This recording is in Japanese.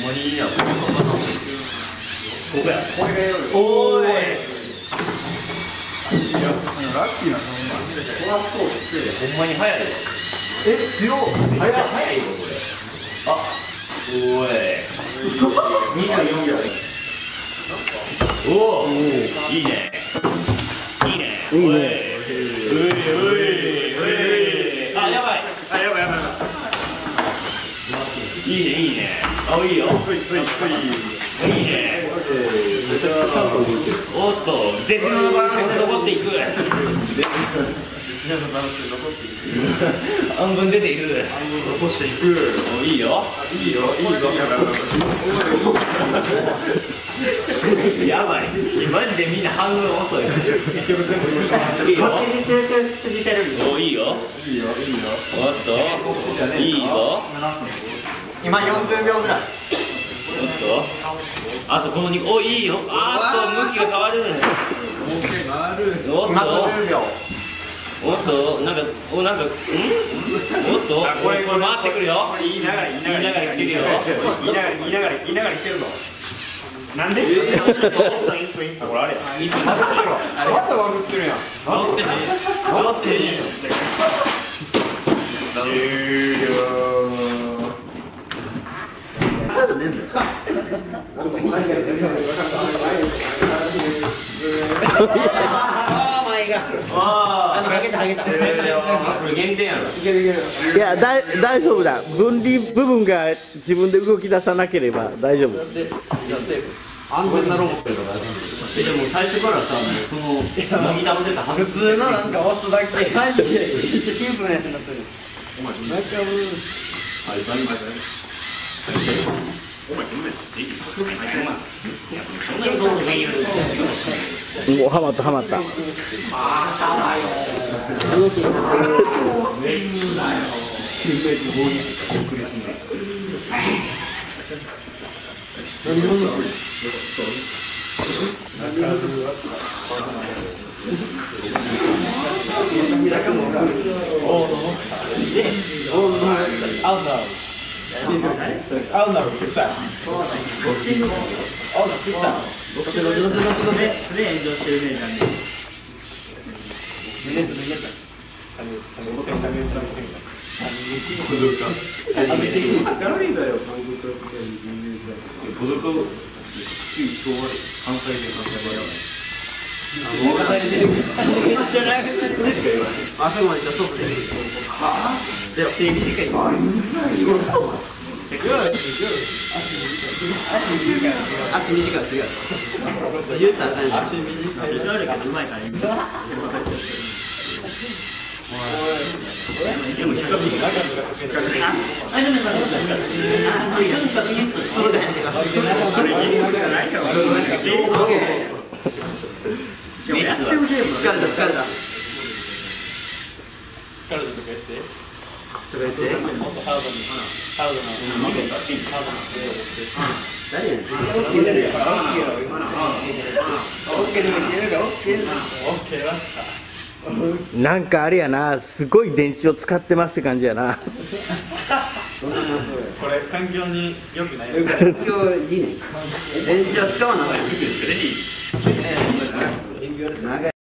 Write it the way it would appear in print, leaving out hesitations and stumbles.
まにいいや。ここや。 これがよ。 おーい。 ラッキーなの。 怖そうです。ほんまに速い。 え、強っ。 速いよこれ。あ、おい。24秒。おお、いいね。いいね。 いいね。 あ、やばい。 あ、やばい。 いいね、いいね。あ、いいよ。いいね。おっと、絶妙なバランスで残っていく。半分出ている。 残していく。 お、いいよ。やばい。マジでみんな半分遅い。いいよ。 に集中しすぎてるんで。 お、いいよ。おっと、いいよ。 今40秒ぐらい。 おっと、あとこの肉、お、いいよ。あーっと、向きが変わる。おっ今と、 50秒。 おっと、なんか、おっと、これ回ってくるよ。 言いながら来てるよ。 来てるの。なんで？これあれ。 一分またバグってるやん。 乗ってへん。 終了。 ハゲた。 これ減点やろ。 いや、大丈夫だ。分離部分が自分で動き出さなければ大丈夫。 安全なロボットやから。 でも最初からさ、そのモニターも出た普通のなんか押すだけ。 シンプルなやつになってる。もうハマった。なんかあれやな、すごい電池を使ってますって感じやな。 これ環境に良くない。 環境いいね。電池を使わない。 レディー。 長い。